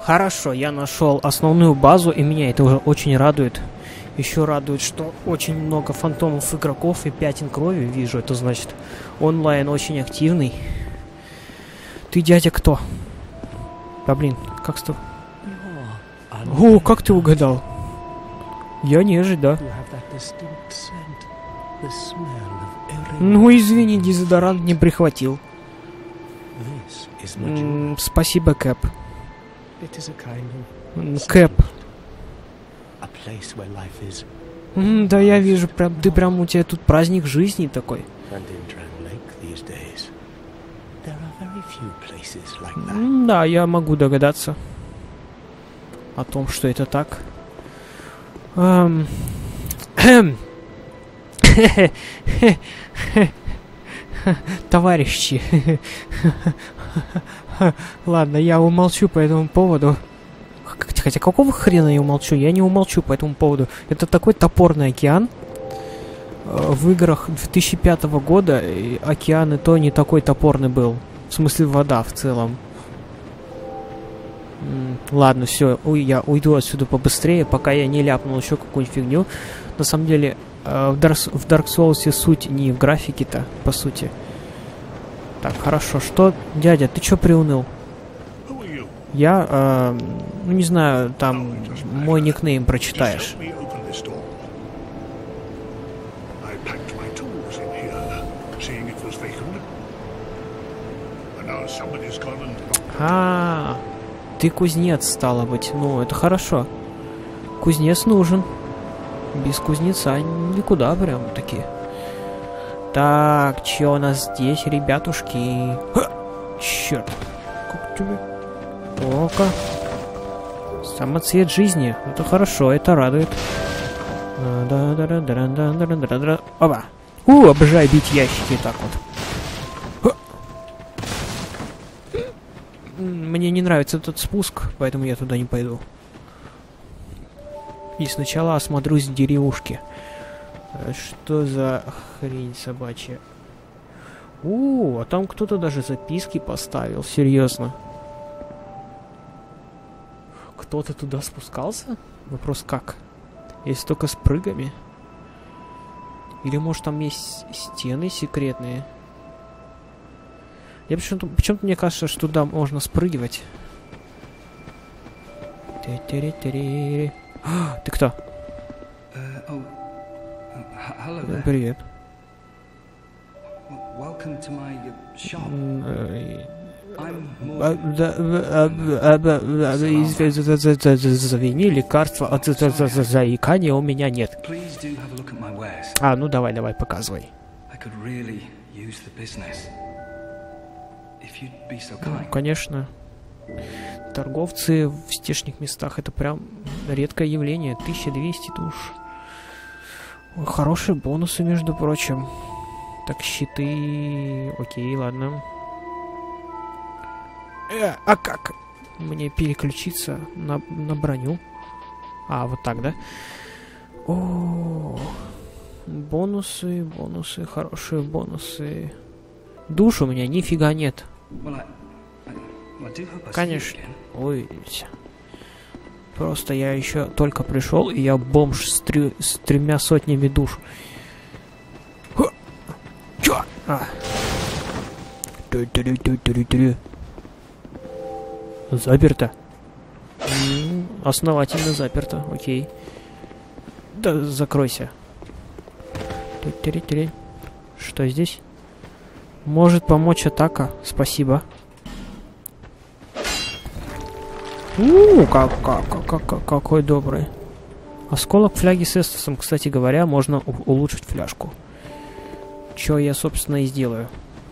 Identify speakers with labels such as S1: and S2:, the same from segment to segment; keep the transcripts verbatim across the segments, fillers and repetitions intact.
S1: Хорошо, я нашел основную базу, и меня это уже очень радует. Еще радует, что очень много фантомов игроков и пятен крови вижу. Это значит, онлайн очень активный. Ты, дядя, кто? Да блин, как что? О, как ты угадал? Я нежить, да? Ну, извини, дезодорант не прихватил. М-м, спасибо, Кэп. Кэп. М, да я вижу, прям, ты прям, у тебя тут праздник жизни такой. М, да, я могу догадаться о том, что это так. Эм... Товарищи. Ладно, я умолчу по этому поводу. Хотя какого хрена я умолчу? Я не умолчу по этому поводу. Это такой топорный океан. В играх две тысячи пятого года океан и то не такой топорный был. В смысле, вода в целом. Ладно, все, я уйду отсюда побыстрее, пока я не ляпнул еще какую-нибудь фигню. На самом деле, в Dark, в Dark Souls суть не в графике-то, по сути. Так, хорошо, что... Дядя, ты чё приуныл? Я, э, ну не знаю, там мой никнейм прочитаешь. А, ты кузнец, стало быть. Ну, это хорошо. Кузнец нужен. Без кузнеца никуда прям таки. Так, чё у нас здесь, ребятушки? Ха! Чёрт. Как тебе? О-ка. Самоцвет жизни. Это хорошо, это радует. Опа. У, обожаю бить ящики так вот. Ха! Мне не нравится этот спуск, поэтому я туда не пойду. И сначала осмотрюсь деревушки. Что за хрень собачья? У, а там кто-то даже записки поставил. Серьезно. Кто-то туда спускался? Вопрос как? Есть только с прыгами? Или может там есть стены секретные? Я почему-то, почему-то мне кажется, что туда можно спрыгивать. А, ты кто? Привет. Извини, лекарства от заикания у меня нет. А, ну давай, давай, показывай. Ну, конечно. Торговцы в здешних местах — это прям редкое явление. тысяча двести душ. Ой, хорошие бонусы, между прочим. Так, щиты... Окей, ладно. Э, а как мне переключиться на, на броню? А, вот так, да? О, бонусы, бонусы, хорошие бонусы. Душ у меня нифига нет. Конечно. Ой, просто я еще только пришел, и я бомж с, трё с тремя сотнями душ. Чё? А. Заперто. М-м, основательно заперто, окей. Да закройся. Что здесь? Может помочь атака? Спасибо. У, как, как, как, как, какой добрый. Осколок фляги с эстосом, кстати говоря, можно улучшить фляжку. Чё я, собственно, и сделаю.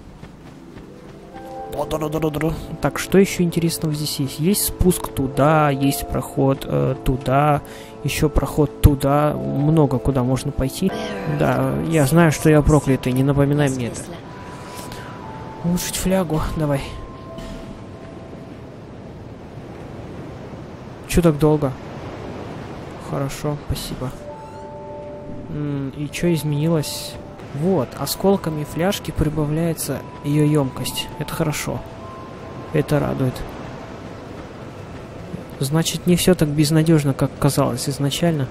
S1: Так, что еще интересного здесь есть? Есть спуск туда, есть проход э, туда, еще проход туда. Много куда можно пойти. Да, я знаю, что я проклятый, не напоминай мне это. Улучшить флягу, давай. Чё так долго? Хорошо, спасибо. М-м, и что изменилось? Вот, осколками фляжки прибавляется ее емкость. Это хорошо. Это радует. Значит, не все так безнадежно, как казалось изначально.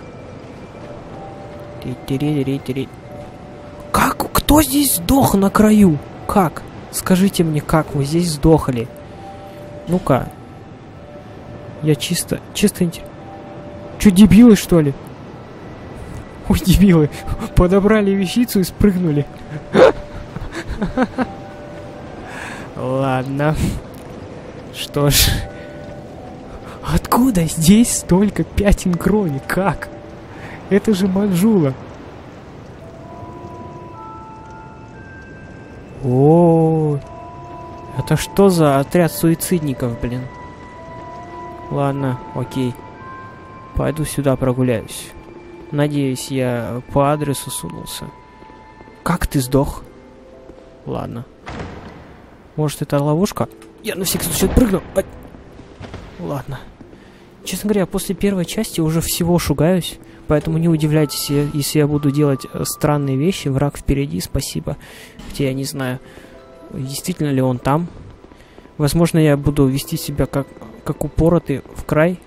S1: Как? Кто здесь сдох на краю? Как? Скажите мне, как вы здесь сдохли? Ну-ка. Я чисто... Чисто интересно. Че, дебилы, что ли? Ой, дебилы. Подобрали вещицу и спрыгнули. Ладно. Что ж. Откуда здесь столько пятен крови? Как? Это же Манжула. О, это что за отряд суицидников, блин? Ладно, окей. Пойду сюда прогуляюсь. Надеюсь, я по адресу сунулся. Как ты сдох? Ладно. Может, это ловушка? Я на всякий случай прыгну. Ай. Ладно. Честно говоря, после первой части уже всего шугаюсь. Поэтому не удивляйтесь, если я буду делать странные вещи. Враг впереди, спасибо. Хотя я не знаю, действительно ли он там. Возможно, я буду вести себя как, как упоротый в край.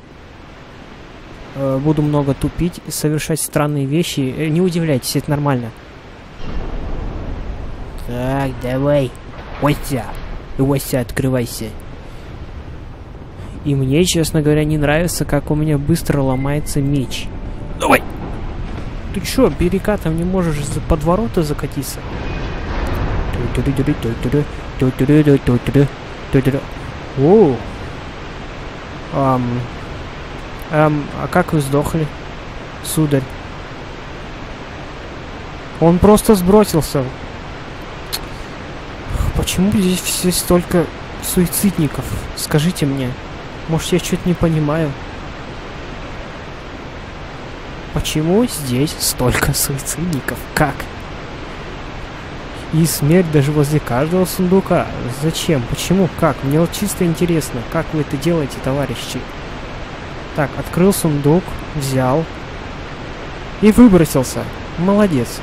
S1: Э, буду много тупить, совершать странные вещи. Э, не удивляйтесь, это нормально. Так, давай. Вася. Вася, открывайся. И мне, честно говоря, не нравится, как у меня быстро ломается меч. Давай! Ты чё, перекатом не можешь за подворота закатиться? О! Ам... Ам... А как вы сдохли, сударь? Он просто сбросился. Почему здесь все столько суицидников? Скажите мне. Может, я что-то не понимаю? Почему здесь столько суицидников? Как? И смерть даже возле каждого сундука. Зачем? Почему? Как? Мне вот чисто интересно, как вы это делаете, товарищи. Так, открыл сундук, взял и выбросился. Молодец.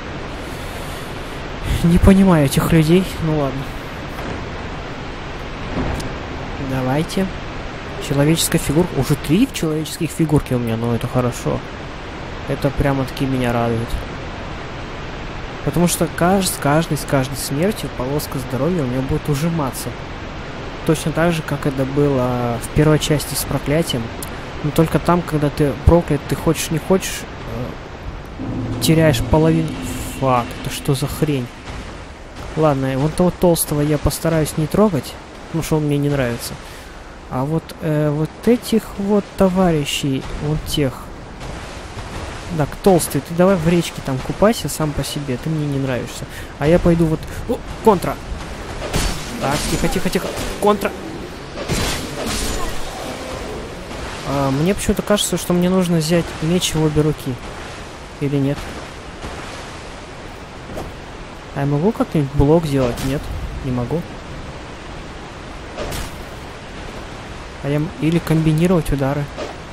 S1: Не понимаю этих людей. Ну ладно. Давайте. Человеческая фигурка. Уже три человеческих фигурки у меня, но это хорошо. Это прямо-таки меня радует. Потому что каждый, с каждой, с каждой смертью полоска здоровья у меня будет ужиматься. Точно так же, как это было в первой части с проклятием. Но только там, когда ты проклят, ты хочешь не хочешь, э, теряешь половину... Фак, это что за хрень? Ладно, вот того толстого я постараюсь не трогать, потому что он мне не нравится. А вот, э, вот этих вот товарищей, вот тех... Так, толстый, ты давай в речке там купайся сам по себе, ты мне не нравишься. А я пойду вот... О, контра! Так, тихо, тихо, тихо. Контра! А, мне почему-то кажется, что мне нужно взять меч в обе руки. Или нет? А я могу как-нибудь блок сделать? Нет, не могу. А я... Или комбинировать удары.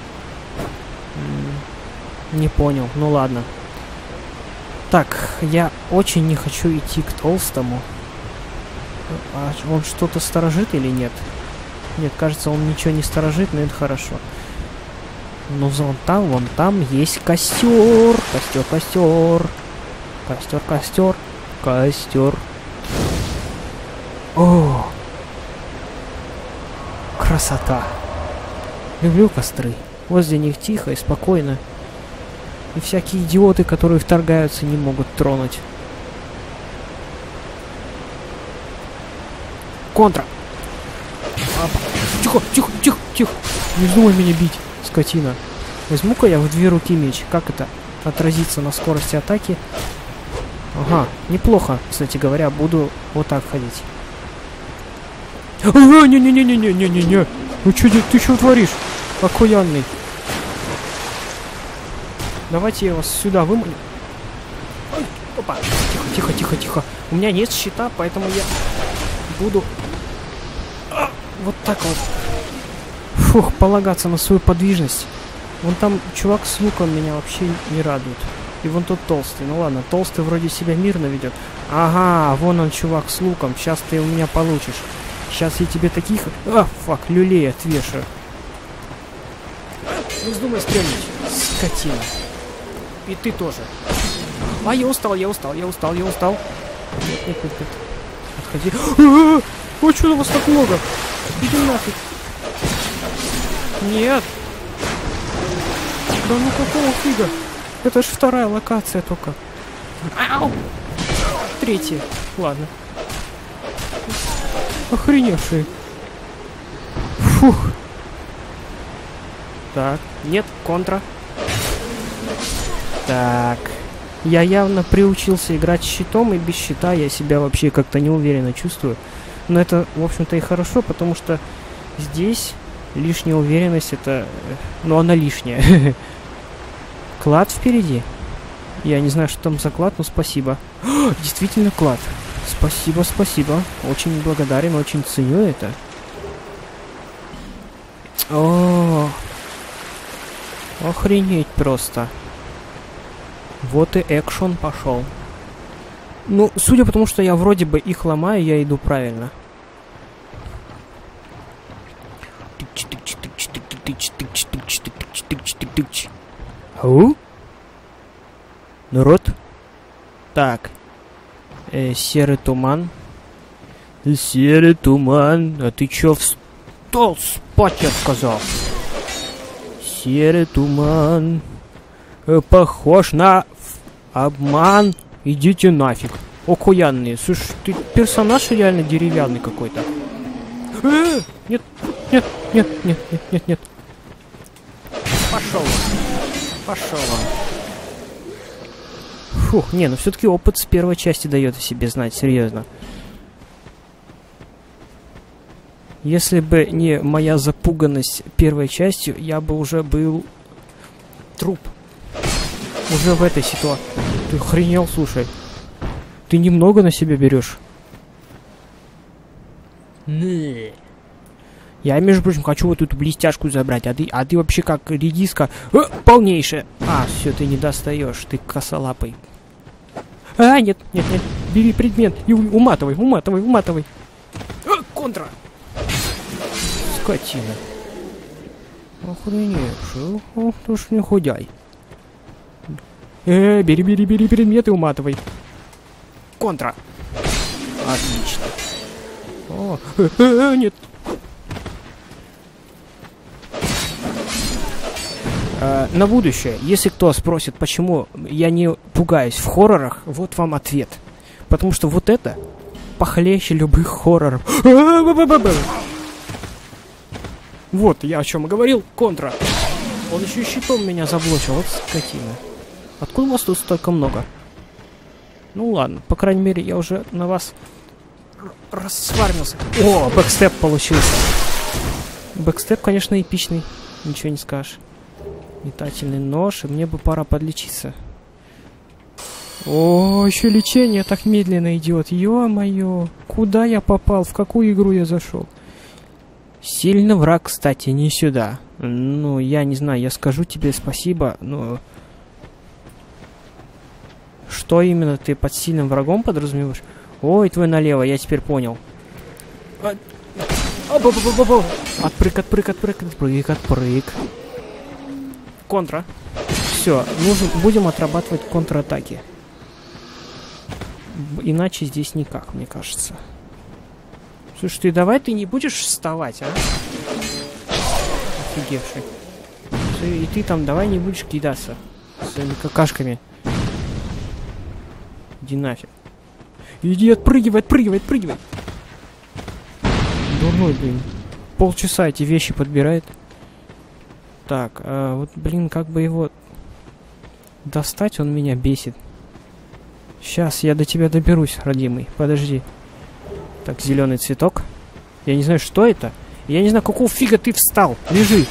S1: Не понял, ну ладно. Так, я очень не хочу идти к толстому. А он что-то сторожит или нет? Нет, кажется, он ничего не сторожит, но это хорошо. Ну, вон там, вон там есть костер. Костер, костер. Костер, костер. Костер. О! Красота. Люблю костры. Возле них тихо и спокойно. И всякие идиоты, которые вторгаются, не могут тронуть. Контра! Тихо, тихо, тихо, тихо! Не вздумай меня бить, скотина. Возьму-ка я в две руки меч. Как это отразится на скорости атаки? Ага, неплохо, кстати говоря, буду вот так ходить. Не-не-не-не-не-не-не-не! Ну что ты что творишь? Окуянный. Давайте я вас сюда выманю. Ой, опа. Тихо, тихо, тихо, тихо. У меня нет щита, поэтому я буду а, вот так вот. Фух, полагаться на свою подвижность. Вон там чувак с луком меня вообще не радует. И вон тот толстый. Ну ладно, толстый вроде себя мирно ведет. Ага, вон он, чувак с луком. Сейчас ты у меня получишь. Сейчас я тебе таких... А, фак, люлей отвешаю. Не вздумай стрельнуть, скотина. И ты тоже. А, я устал, я устал, я устал, я устал. Нет, нет, нет, нет. Отходи. Ой, что у вас так много? Иди нафиг. Нет. Да ну какого фига? Это ж вторая локация только. Ау! Третья. Ладно. Охреневшие. Фух. Так, нет, контра. Так. Я явно приучился играть с щитом, и без щита я себя вообще как-то неуверенно чувствую. Но это, в общем-то, и хорошо, потому что здесь лишняя уверенность, это... Ну, она лишняя. Клад впереди. Я не знаю, что там за клад, но спасибо. О, действительно клад. Спасибо, спасибо. Очень благодарен, очень ценю это. О, охренеть просто. Вот и экшон пошел. Ну, судя по тому, что я вроде бы их ломаю, я иду правильно. Ау? Народ? Так. Э, серый туман. Серый туман. А ты чё встал спать, я сказал? Серый туман. Э, похож на обман. Идите нафиг. Охуянные. Слушай, ты персонаж реально деревянный какой-то. Э, нет, нет, нет, нет, нет, нет, нет. Пошел он. Пошел он. Фух, не, ну все-таки опыт с первой части дает о себе знать, серьезно. Если бы не моя запуганность первой частью, я бы уже был труп. Уже в этой ситуации. Ты охренел, слушай. Ты немного на себя берешь. Не. Я, между прочим, хочу вот эту блестяшку забрать, а ты, а ты вообще как редиска э, полнейшая. А, все, ты не достаешь, ты косолапый. А, нет, нет, нет, бери предмет и уматывай, уматывай, уматывай. А, контра. Скотина. Охреневший, ох ты ж не худяй. Э, бери, бери, бери предмет и уматывай. Контра. Отлично. О, э, э, нет. Uh, на будущее, если кто спросит, почему я не пугаюсь в хоррорах, вот вам ответ. Потому что вот это похлеще любых хорроров. Вот я о чем и говорил. Контра. Он еще и щитом меня заблочил. Вот скотина. Откуда у вас тут столько много? Ну ладно, по крайней мере, я уже на вас рассвармился. О, бэкстеп получился. Бэкстеп, конечно, эпичный. Ничего не скажешь. Метательный нож, и мне бы пора подлечиться. О, еще лечение так медленно идет. Ё-моё, куда я попал? В какую игру я зашел? Сильный враг, кстати, не сюда. Ну, я не знаю, я скажу тебе спасибо, но... Что именно ты под сильным врагом подразумеваешь? Ой, твой налево, я теперь понял. Отпрыг, отпрыг, отпрыг, отпрыг, отпрыг. Контра. Все, нужно, будем отрабатывать контратаки. Иначе здесь никак, мне кажется. Слушай, ты давай ты не будешь вставать, а? Офигевший. И ты там давай не будешь кидаться своими какашками. Иди нафиг. Иди, отпрыгивай, отпрыгивай, отпрыгивай. Дурной, блин. Полчаса эти вещи подбирает. Так, а вот, блин, как бы его достать, он меня бесит. Сейчас я до тебя доберусь, родимый. Подожди. Так, зеленый цветок. Я не знаю, что это. Я не знаю, какого фига ты встал. Лежи.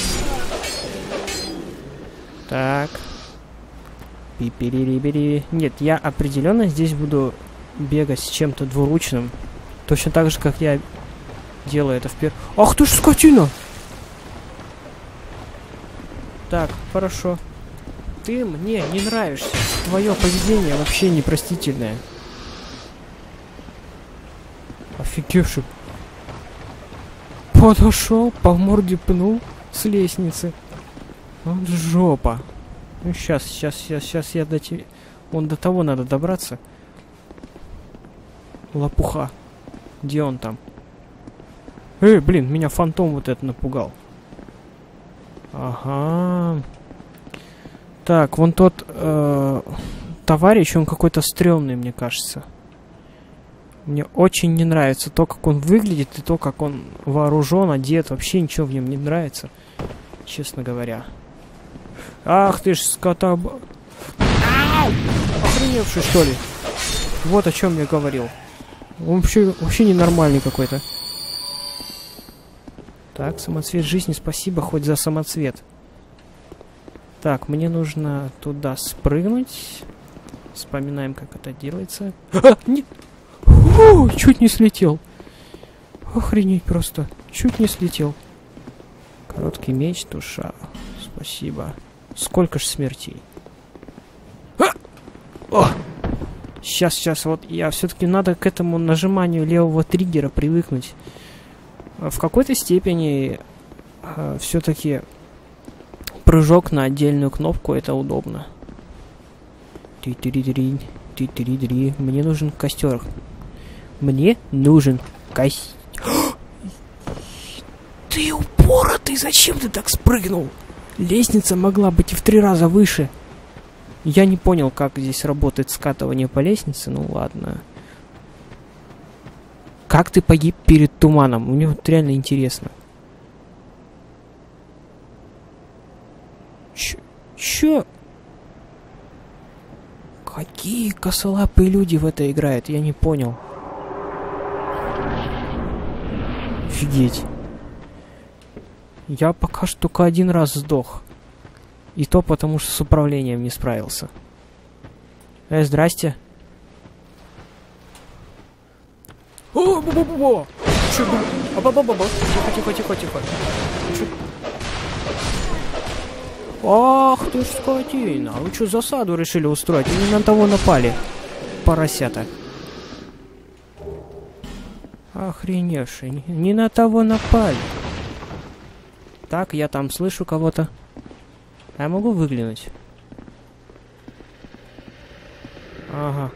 S1: Так. Пи-пи-ри-ри-ри. Нет, я определенно здесь буду бегать с чем-то двуручным. Точно так же, как я делаю это вперед. Ах ты ж скотина! Так, хорошо. Ты мне не нравишься. Твое поведение вообще непростительное. Офигевший. Подошел, по морде пнул с лестницы. Вот жопа. Ну, сейчас, сейчас, сейчас, сейчас я до тебя... Вон до того надо добраться. Лопуха. Где он там? Эй, блин, меня фантом вот это напугал. Ага. Так, вон тот э, товарищ, он какой-то стрёмный, мне кажется. Мне очень не нравится то, как он выглядит, и то, как он вооружен, одет. Вообще ничего в нем не нравится, честно говоря. Ах ты ж скота... Ау! Охреневший, что ли? Вот о чем я говорил. Он вообще, вообще ненормальный какой-то. Так, самоцвет жизни, спасибо хоть за самоцвет. Так, мне нужно туда спрыгнуть. Вспоминаем, как это делается. А, нет! О, чуть не слетел. Охренеть просто. Чуть не слетел. Короткий меч, душа. Спасибо. Сколько ж смертей. А! О! Сейчас, сейчас, вот я все-таки надо к этому нажиманию левого триггера привыкнуть. В какой-то степени э, все-таки прыжок на отдельную кнопку это удобно. Ти-ти-ри-ри, ти-ти-ри-ри. Мне нужен костер. Мне нужен костер. Ты упоротый, зачем ты так спрыгнул? Лестница могла быть и в три раза выше. Я не понял, как здесь работает скатывание по лестнице, ну ладно. Как ты погиб перед туманом? Мне вот реально интересно. Ч Чё? Какие косолапые люди в это играют? Я не понял. Офигеть. Я пока что только один раз сдох. И то потому, что с управлением не справился. Э, здрасте. О, бу-бу-бу-бу! Чё, бу... А-ба-ба-ба-ба! Тихо, тихо, тихо, тихо. Чё? Ах ты ж скотина! Вы что, засаду решили устроить? Или на того напали? Поросята. Охреневший. Не на того напали. Так, я там слышу кого-то. А я могу выглянуть? Ага.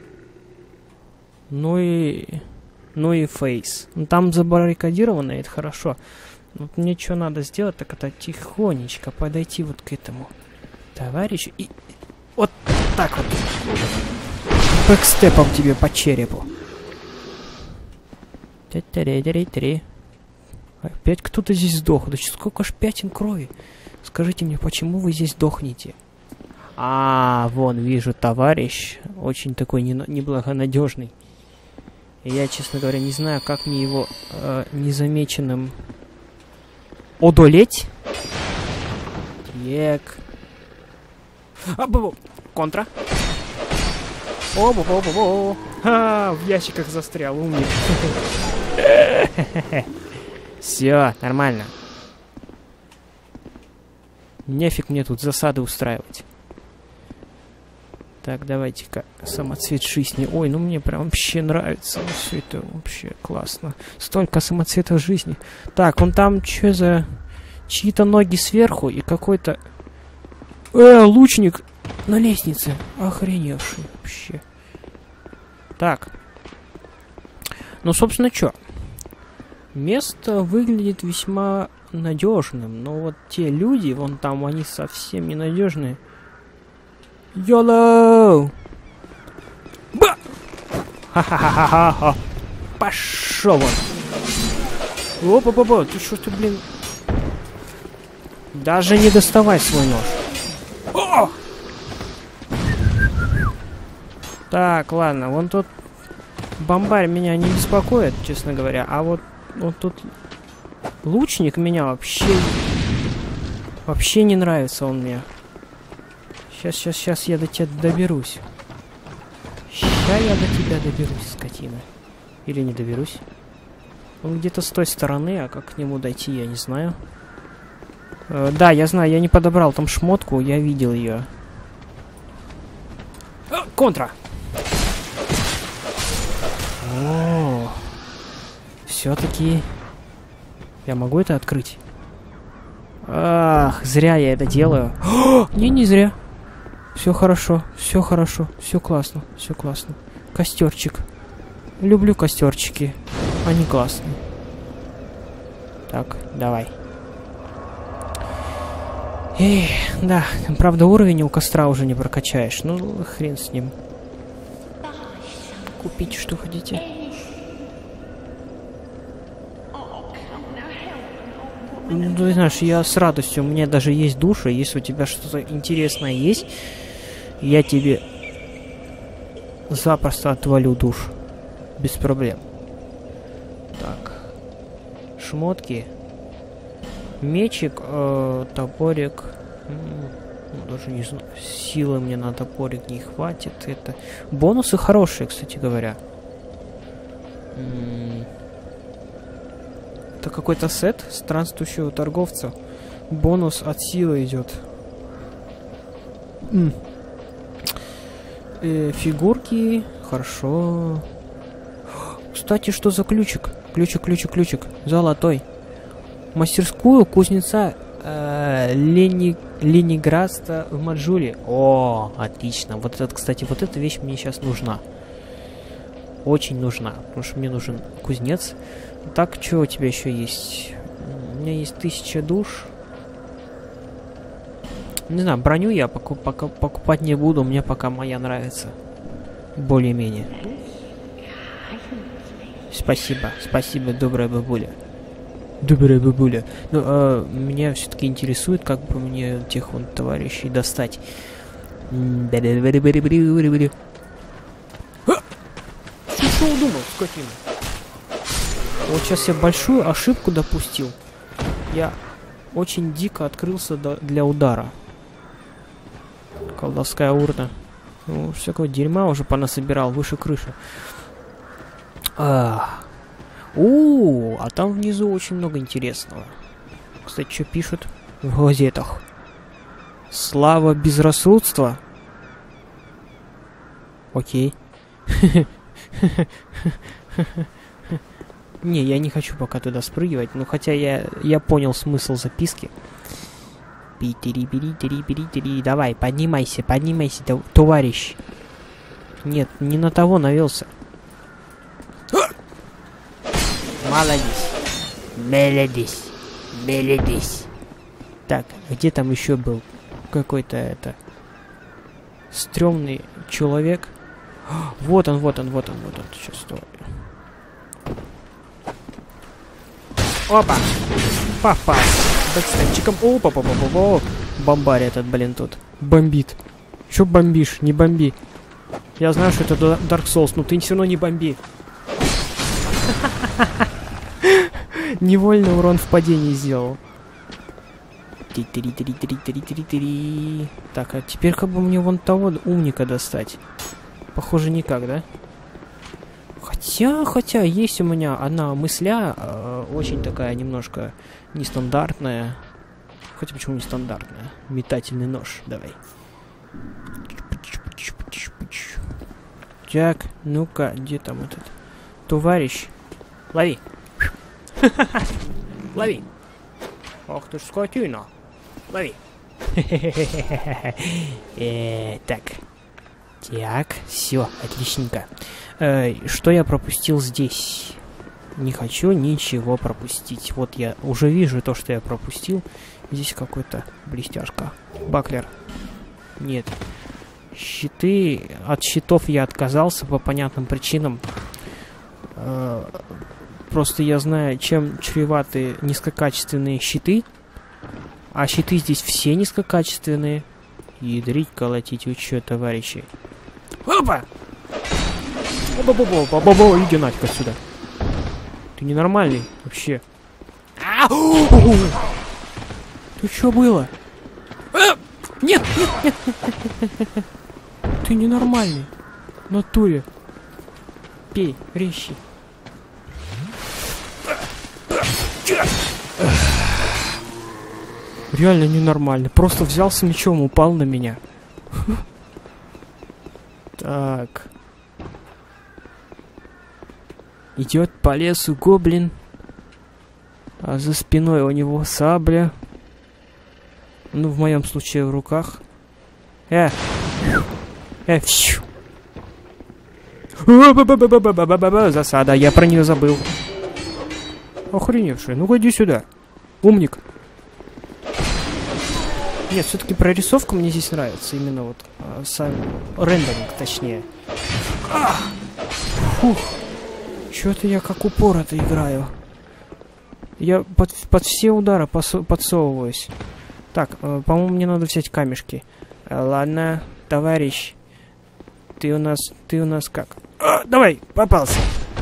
S1: Ну и... Ну и фейс. Ну, там забаррикадировано, это хорошо. Вот мне что надо сделать, так это тихонечко подойти вот к этому товарищу и... Вот так вот. Бэкстепом тебе по черепу. Три-три-три-три. Опять кто-то здесь сдох. Да сколько ж пятен крови? Скажите мне, почему вы здесь дохнете? А, вон, вижу, товарищ. Очень такой неблагонадежный. И я, честно говоря, не знаю, как мне его э, незамеченным одолеть. Так. А, бу-бу. Контра. О-бу-бу-бу-бу. Ха, в ящиках застрял, умник. Все, нормально. Нефиг мне тут засады устраивать. Так, давайте-ка самоцвет жизни. Ой, ну мне прям вообще нравится. Все это вообще классно. Столько самоцветов жизни. Так, он там что за... Чьи-то ноги сверху и какой-то... Э, лучник на лестнице. Охреневший вообще. Так. Ну, собственно, что? Место выглядит весьма надежным. Но вот те люди, вон там, они совсем ненадежные. Йолоу! Ба! Ха-ха-ха-ха-ха! Пошел он! Опа-па-па! Ты что ты, блин? Даже не доставай свой нож. О! Так, ладно, вон тот бомбарь меня не беспокоит, честно говоря. А вот, вот тут лучник меня вообще... Вообще не нравится он мне. Сейчас, сейчас, сейчас я до тебя доберусь. Сейчас я до тебя доберусь, скотина. Или не доберусь. Он где-то с той стороны, а как к нему дойти, я не знаю. Э, да, я знаю, я не подобрал там шмотку, я видел ее. А, контра! О, все-таки... Я могу это открыть? Ах, зря я это делаю. О, не, не зря. Все хорошо, все хорошо, все классно, все классно. Костерчик. Люблю костерчики. Они классные. Так, давай. Эх, да, правда, уровень у костра уже не прокачаешь. Ну, хрен с ним. Купите, что хотите. Ну, ты знаешь, я с радостью. У меня даже есть душа. Если у тебя что-то интересное есть, я тебе запросто отвалю душ. Без проблем. Так. Шмотки. Мечик, э, топорик. Ну, даже не знаю. Силы мне на топорик не хватит. Это бонусы хорошие, кстати говоря. М-м- Это какой-то сет странствующего торговца. Бонус от силы идет. М- э, фигурки. Хорошо. Кстати, что за ключик? Ключик, ключик, ключик. Золотой. Мастерскую кузнеца э, Лени... Ленинградста в Маджуре. О, отлично. Вот это, кстати, вот эта вещь мне сейчас нужна. Очень нужна. Потому что мне нужен кузнец. Так, что у тебя еще есть? У меня есть тысяча душ. Не знаю, броню я поку пока покупать не буду. Мне пока моя нравится. Более-менее. Спасибо, спасибо, добрая бабуля. Добрая бабуля. Ну, а, меня все-таки интересует, как бы мне тех вон товарищей достать. А! Ты что удумал, скотина? Вот сейчас я большую ошибку допустил. Я очень дико открылся до, для удара. Колдовская урна. Ну, всякого дерьма уже понасобирал выше крыши. А, у, а там внизу очень много интересного. Кстати, что пишут в газетах? Слава безрассудства. Окей. Не, я не хочу пока туда спрыгивать, но хотя я, я понял смысл записки. Питери-пери-тери-пери-тери. Давай, поднимайся, поднимайся, товарищ. Нет, не на того навелся. Молодец. Молодец. Молодец. Так, где там еще был какой-то это стрёмный человек? Вот он, вот он, вот он, вот он. Сейчас, стой. Опа! Попал. Бэкстепчиком. Опа, опа, опа, опа. Бомбарь этот, блин, тут. Бомбит. Чё бомбишь? Не бомби. Я знаю, что это Dark Souls, но ты все равно не бомби. Невольно урон в падении сделал. Так, а теперь как бы мне вон того умника достать? Похоже, никак, да? Хотя, хотя, есть у меня одна мысля, э, очень такая немножко нестандартная. Хотя почему нестандартная? Метательный нож, давай. Так, ну-ка, где там этот товарищ? Лови. Лови. Ох ты ж скотина. Лови. Так. Так, все, отличненько. Э, что я пропустил здесь? Не хочу ничего пропустить. Вот я уже вижу то, что я пропустил. Здесь какой-то блестяшка. Баклер. Нет. Щиты. От щитов я отказался по понятным причинам. Э, просто я знаю, чем чреваты низкокачественные щиты. А щиты здесь все низкокачественные. Ядрить, колотить, вы чё, товарищи? Опа! Опа-па-па-па-па-па, иди нафиг отсюда. Ты ненормальный вообще. Ты чё было? Нет, нет, нет, нет. Ты ненормальный. В натуре. Пей, резче. Реально ненормально. Просто взял с мечом, упал на меня. Так. Идет по лесу гоблин. А за спиной у него сабля. Ну, в моем случае в руках. Э! Э, фью! Засада, я про нее забыл. Охреневший, ну-ка иди сюда. Умник. Нет, все-таки прорисовка мне здесь нравится. Именно вот э, сам рендеринг, точнее. Ах! Фух. Чё-то я как упорото играю. Я под, под все удары подсовываюсь. Так, э, по-моему, мне надо взять камешки. Э, ладно, товарищ. Ты у нас... Ты у нас как? А, давай, попался.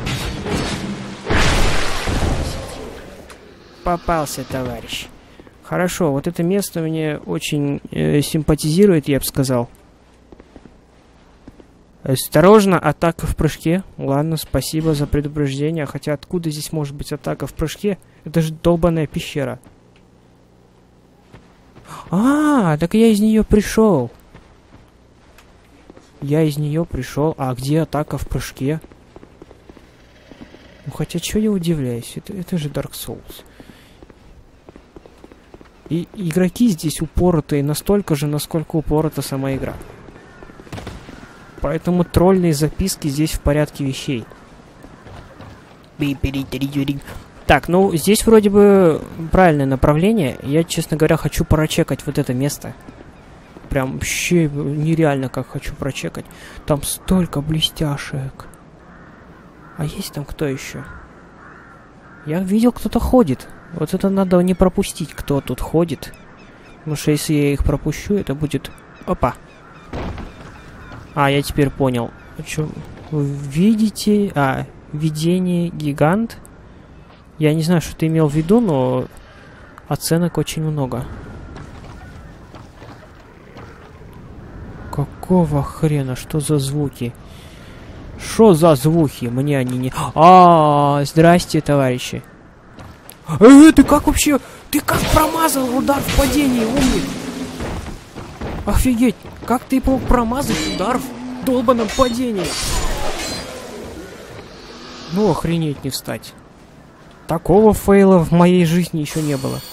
S1: Попался, товарищ. Хорошо, вот это место мне очень э, симпатизирует, я бы сказал. Осторожно, атака в прыжке. Ладно, спасибо за предупреждение. Хотя откуда здесь может быть атака в прыжке? Это же долбаная пещера. А, так я из нее пришел. Я из нее пришел. А где атака в прыжке? Ну хотя, чего я удивляюсь? Это, это же Dark Souls. И игроки здесь упоротые настолько же, насколько упорота сама игра. Поэтому тролльные записки здесь в порядке вещей. Так, ну здесь вроде бы правильное направление. Я, честно говоря, хочу прочекать вот это место. Прям вообще нереально как хочу прочекать. Там столько блестяшек. А есть там кто еще? Я видел, кто-то ходит. Вот это надо не пропустить, кто тут ходит. Потому что если я их пропущу, это будет... Опа. А, я теперь понял. Что? Видите... А, видение гигант. Я не знаю, что ты имел в виду, но... Оценок очень много. Какого хрена? Что за звуки? Что за звуки? Мне они не... А, здрасте, товарищи. Э, ты как вообще... Ты как промазал удар в падении, умник? Офигеть! Как ты мог промазать удар в долбаном падении? Ну, охренеть не встать. Такого фейла в моей жизни еще не было.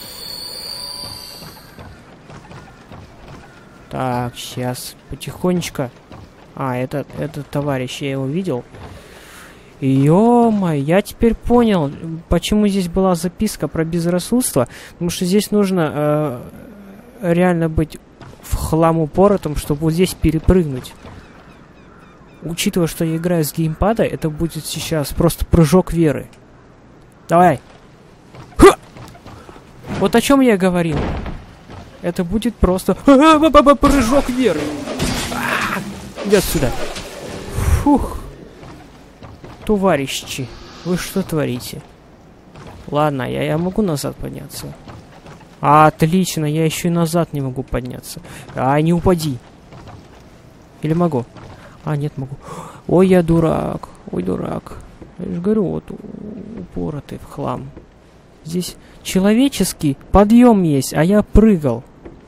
S1: Так, сейчас потихонечку. А, это, это товарищ, я его видел. Ё-моё, я теперь понял, почему здесь была записка про безрассудство. Потому что здесь нужно э, реально быть в хлам упоротом, чтобы вот здесь перепрыгнуть. Учитывая, что я играю с геймпада, это будет сейчас просто прыжок веры. Давай. Ха! Вот о чем я говорил. Это будет просто прыжок веры. Иди отсюда. Фух. Товарищи, вы что творите? Ладно, я, я могу назад подняться. А, отлично, я еще и назад не могу подняться. А, не упади. Или могу? А, нет, могу. Ой, я дурак. Ой, дурак. Я же говорю, вот упоротый в хлам. Здесь человеческий подъем есть, а я прыгал.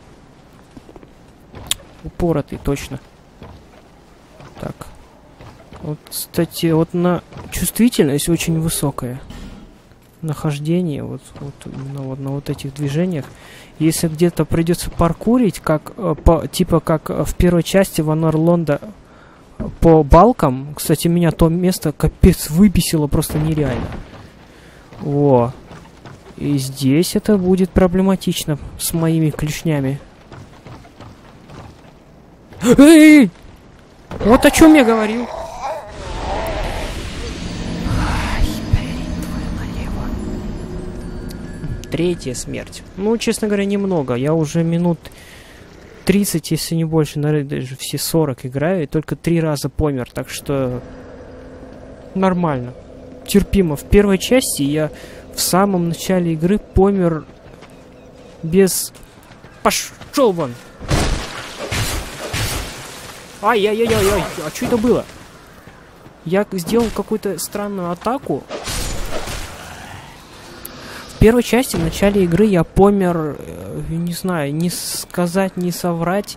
S1: Упоротый, точно. Так. Вот, кстати, вот на чувствительность очень высокая. Нахождение, вот, вот, именно вот на вот этих движениях. Если где-то придется паркурить, как, по, типа как в первой части Ванор Лонда по балкам, кстати, меня то место капец выбесило просто нереально. Во. И здесь это будет проблематично с моими клешнями. Эй! Вот о чем я говорил. Третья смерть. Ну, честно говоря, немного. Я уже минут тридцать, если не больше, наверное, даже все сорок играю, и только три раза помер, так что нормально. Терпимо. В первой части я в самом начале игры помер без... Пошел вон! Ай-яй-яй-яй-яй! А что это было? Я сделал какую-то странную атаку. В первой части, в начале игры, я помер, не знаю, не сказать, не соврать.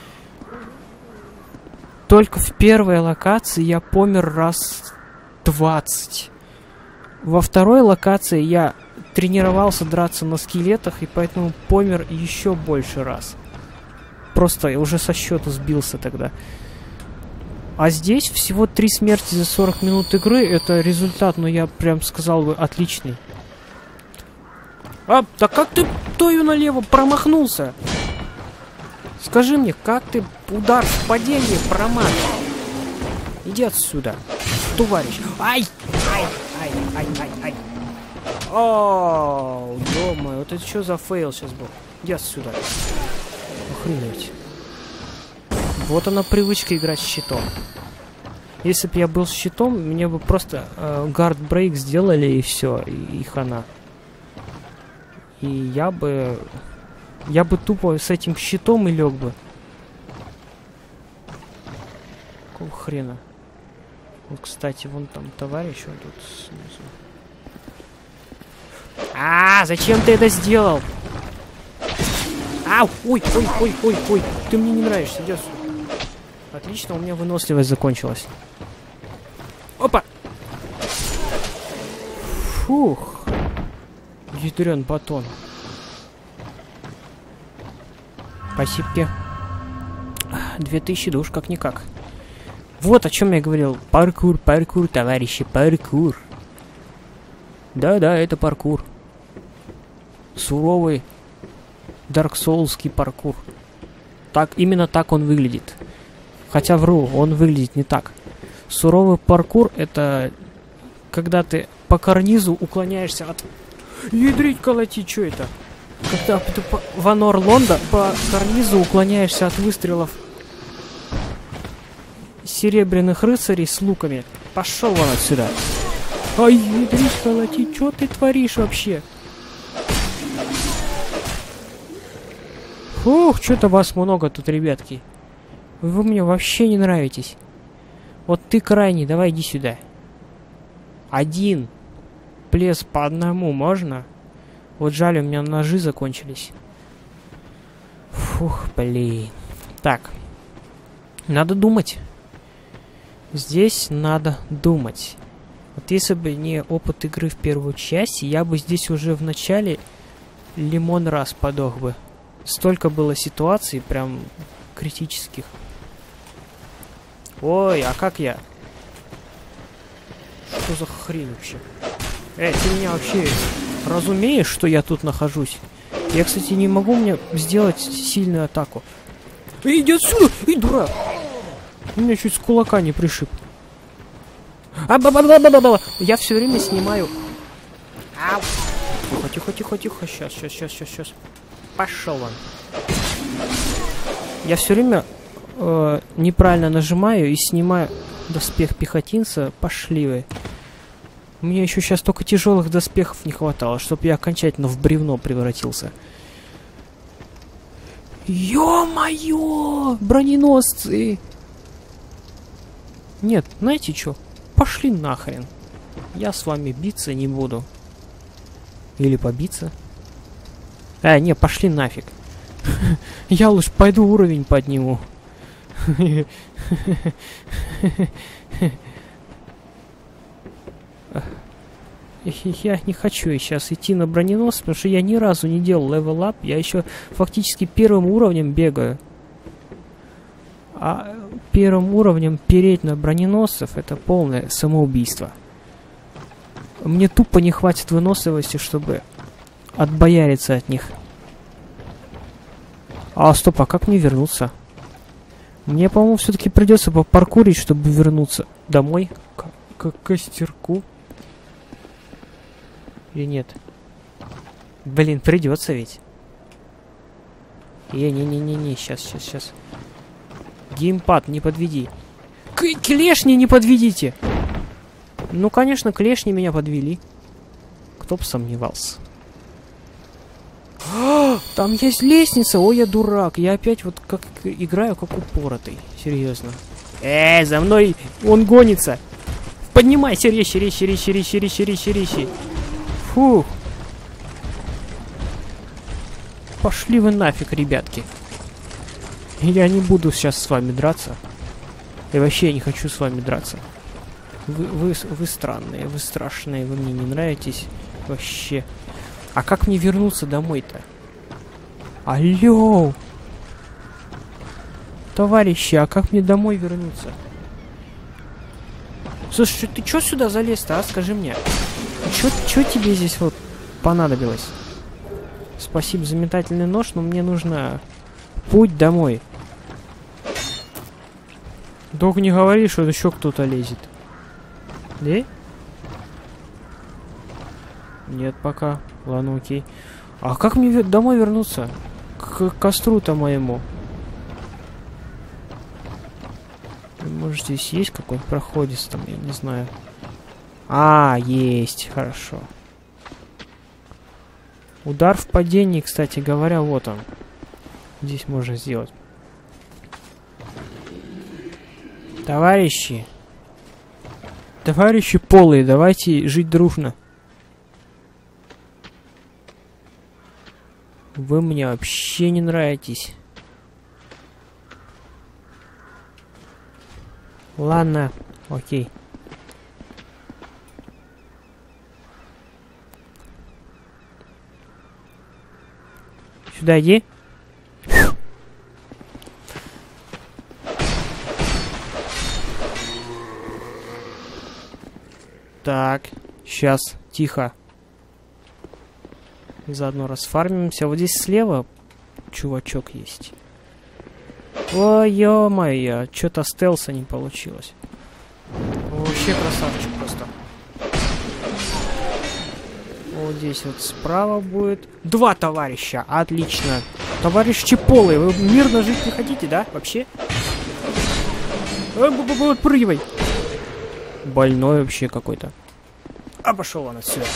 S1: Только в первой локации я помер раз двадцать. Во второй локации я тренировался драться на скелетах, и поэтому помер еще больше раз. Просто я уже со счета сбился тогда. А здесь всего три смерти за сорок минут игры. Это результат, ну я прям сказал бы, отличный. А, да как ты тою налево промахнулся? Скажи мне, как ты удар в падении промахнул? Иди отсюда, товарищ. Ай! Ай! Ай! Ай! Ай! Ай! Оу, ё-моё, вот это что за фейл сейчас был? Иди отсюда. Охренеть. Вот она привычка играть с щитом. Если бы я был с щитом, мне бы просто э, гард-брейк сделали и все, и, и хана. И я бы... Я бы тупо с этим щитом и лег бы. Какого хрена? Вот, кстати, вон там товарищ, он тут снизу. А, зачем ты это сделал? Ау! Ой, ой, ой, ой, ой. Ты мне не нравишься, иди сюда. Отлично, у меня выносливость закончилась. Опа! Фух. Ядрен батон. Спасибо. Две тысячи душ, как-никак. Вот о чем я говорил. Паркур, паркур, товарищи, паркур. Да-да, это паркур. Суровый дарксоулский паркур. Так, именно так он выглядит. Хотя вру, он выглядит не так. Суровый паркур — это когда ты по карнизу уклоняешься от... Ядрить колотить, что это? Когда ты по... в Анор Лонда по карнизу уклоняешься от выстрелов серебряных рыцарей с луками. Пошел вон отсюда. Ай, ядрить колотить, что ты творишь вообще? Фух, что-то вас много тут, ребятки. Вы мне вообще не нравитесь. Вот ты крайний, давай иди сюда. Один. Плес по одному можно? Вот жаль, у меня ножи закончились. Фух, блин. Так. Надо думать. Здесь надо думать. Вот если бы не опыт игры в первую часть, я бы здесь уже в начале лимон раз подох бы. Столько было ситуаций прям критических. Ой, а как я? Что за хрень вообще? Эй, ты меня вообще разумеешь, что я тут нахожусь? Я, кстати, не могу мне сделать сильную атаку. Эй, иди отсюда! Эй, дурак! Меня чуть с кулака не пришиб. А ба ба ба ба ба ба Я все время снимаю. Ау. Тихо, тихо, тихо, тихо. Сейчас, сейчас, сейчас, сейчас, сейчас. Пошел он. Я все время э, неправильно нажимаю и снимаю доспех пехотинца. Пошли вы. Мне еще сейчас только тяжелых доспехов не хватало, чтобы я окончательно в бревно превратился. Ё-моё! Броненосцы! Нет, знаете что? Пошли нахрен. Я с вами биться не буду. Или побиться. А, не, пошли нафиг. Я лучше пойду уровень подниму. Я не хочу сейчас идти на броненосец, потому что я ни разу не делал левел-ап. Я еще фактически первым уровнем бегаю. А первым уровнем переть на броненосцев — это полное самоубийство. Мне тупо не хватит выносливости, чтобы отбояриться от них. А, стоп, а как мне вернуться? Мне, по-моему, все-таки придется попаркурить, чтобы вернуться домой. К, к костерку. Или нет? Блин, придется ведь. Не-не-не-не-не, сейчас, сейчас, сейчас. Геймпад, не подведи. К клешни не подведите! Ну, конечно, клешни меня подвели. Кто бы сомневался. А, там есть лестница! Ой, я дурак. Я опять вот как играю, как упоротый. Серьезно. Эй, за мной он гонится. Поднимайся, резче, резче, резче, резче, резче, резче, резче. Фух. Пошли вы нафиг, ребятки. Я не буду сейчас с вами драться. И вообще я не хочу с вами драться. Вы, вы, вы странные, вы страшные, вы мне не нравитесь. Вообще. А как мне вернуться домой-то? Алло! Товарищи, а как мне домой вернуться? Слушай, ты чё сюда залез-то, а? Скажи мне. Чё, чё тебе здесь вот понадобилось? Спасибо за метательный нож, но мне нужно путь домой. Только не говори, что еще кто-то лезет. Да? Нет пока. Ладно, окей. А как мне домой вернуться? К костру-то моему. Может, здесь есть какой-нибудь проходец там, я не знаю. А, есть, хорошо. Удар в падении, кстати говоря, вот он. Здесь можно сделать. Товарищи. Товарищи полые, давайте жить дружно. Вы мне вообще не нравитесь. Ладно, окей. Сюда иди. Так, сейчас, тихо. Заодно расфармимся. Вот здесь слева чувачок есть. Ой, ё-моё, что-то стелса не получилось. Вообще красавчик просто. Вот здесь вот справа будет. Два товарища, отлично. Товарищи полые, вы мирно жить не хотите, да? Вообще? Отпрыгивай. Больной вообще какой-то. А пошел он отсюда.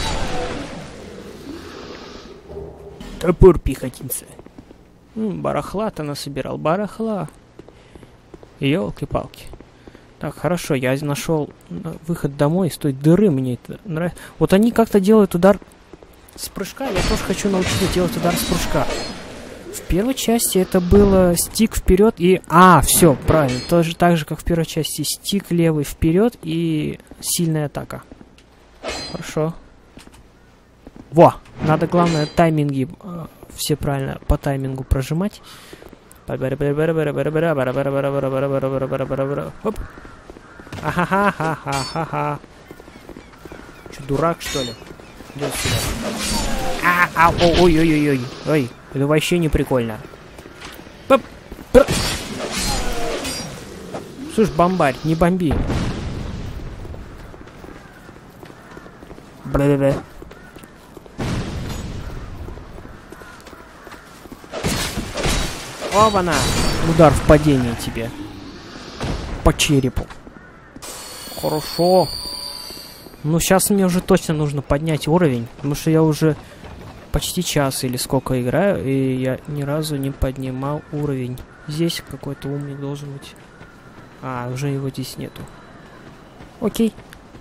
S1: Топор пехотинца. Барахла-то насобирал, барахла. Ёлки-палки. Так, хорошо, я нашел выход домой из той дыры, мне это нравится. Вот они как-то делают удар с прыжка, я тоже хочу научиться делать удар с прыжка. В первой части это было стик вперед и... А, все, правильно, тоже так же, как в первой части. Стик левый вперед и сильная атака. Хорошо. Во! Надо, главное, тайминги э, все правильно по таймингу прожимать. Оп. Ахахахахахаха. Че, дурак, что ли? Иди сюда. А, а, ой-ой-ой-ой. Ой, это вообще не прикольно. Оп. Слушай, бомбарь, не бомби. Бля-бля-бля. Оба-на! Удар в падении тебе. По черепу. Хорошо. Ну, сейчас мне уже точно нужно поднять уровень, потому что я уже почти час или сколько играю, и я ни разу не поднимал уровень. Здесь какой-то умник должен быть. А, уже его здесь нету. Окей.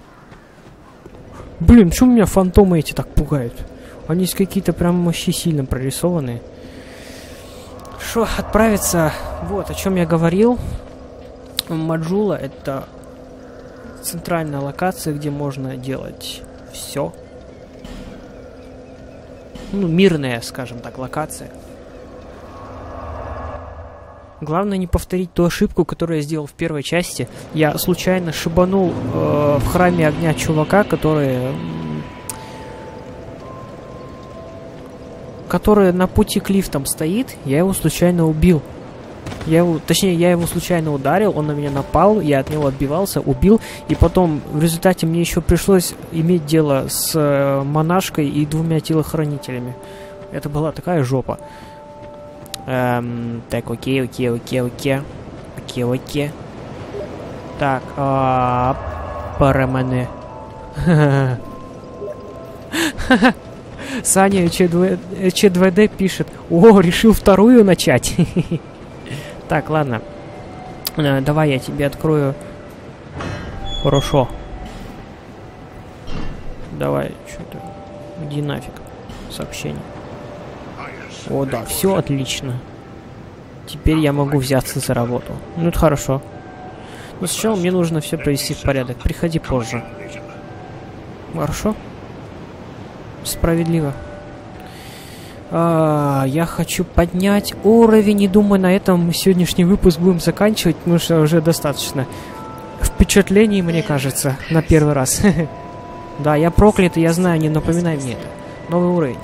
S1: Блин, почему меня фантомы эти так пугают? Они какие-то прям вообще сильно прорисованные. Шо, отправиться... Вот, о чем я говорил. Маджула — это центральная локация, где можно делать все. Ну, мирная, скажем так, локация. Главное не повторить ту ошибку, которую я сделал в первой части. Я случайно шибанул э, в храме огня чувака, который... который на пути к лифтам стоит. Я его случайно убил. Я его, точнее, я его случайно ударил, он на меня напал, я от него отбивался, убил. И потом в результате мне еще пришлось иметь дело с э, монашкой и двумя телохранителями. Это была такая жопа. Эм, так, окей, окей, окей, окей. Окей, окей. Так, а парамане. Саня Ч два дэ пишет: о, решил вторую начать. Так, ладно. Давай я тебе открою. Хорошо. Давай, что-то. Иди нафиг. Сообщение. О, да, все отлично. Теперь я могу взяться за работу. Ну, это хорошо. Но сначала мне нужно все привести в порядок. Приходи позже. Хорошо? Справедливо. А, я хочу поднять уровень, и думаю, на этом мы сегодняшний выпуск будем заканчивать, потому что уже достаточно впечатлений, мне кажется, на первый раз. Да, я проклятый, я знаю, не напоминай мне это. Новый уровень.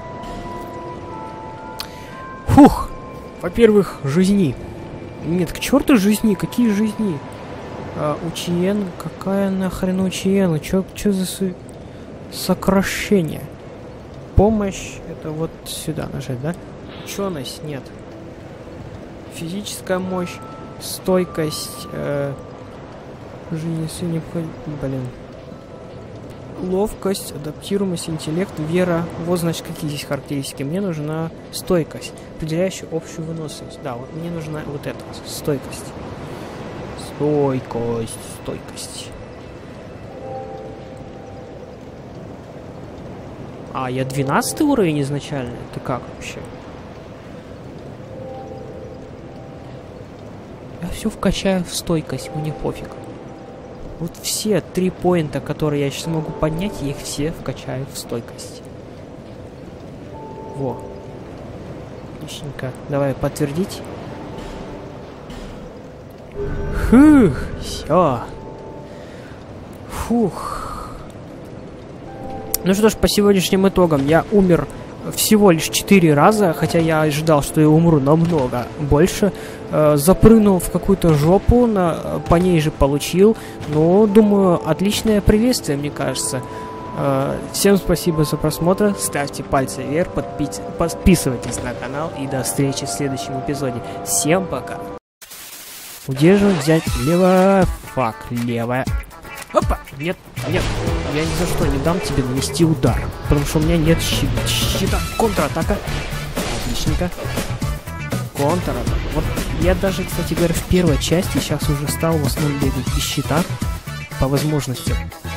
S1: Фух! Во-первых, жизни. Нет, к черту жизни, какие жизни? А, Учиен, какая нахрен Учиен? Чё, чё за су... сокращение? Помощь, это вот сюда нажать, да? Ученость, нет. Физическая мощь, стойкость, э, жизнь, все необходимо, блин. Ловкость, адаптируемость, интеллект, вера. Вот, значит, какие здесь характеристики. Мне нужна стойкость, определяющая общую выносливость. Да, вот мне нужна вот эта стойкость. Стойкость, стойкость. А, я двенадцатый уровень изначально? Это как вообще? Я все вкачаю в стойкость, мне пофиг. Вот все три поинта, которые я сейчас могу поднять, я их все вкачаю в стойкость. Во. Отличненько. Давай подтвердить. Фух, все. Фух. Ну что ж, по сегодняшним итогам я умер всего лишь четыре раза, хотя я ожидал, что я умру намного больше. Э, запрыгнул в какую-то жопу, на, по ней же получил. Ну, думаю, отличное приветствие, мне кажется. Э, всем спасибо за просмотр, ставьте пальцы вверх, подпи- подписывайтесь на канал и до встречи в следующем эпизоде. Всем пока. Удерживать, взять лево, фак, левая. Опа! Нет, нет, я ни за что не дам тебе нанести удар, потому что у меня нет щи щита. Контратака. Отличненько. Контратака. Вот я даже, кстати говоря, в первой части сейчас уже стал в основном бегать без щита по возможности.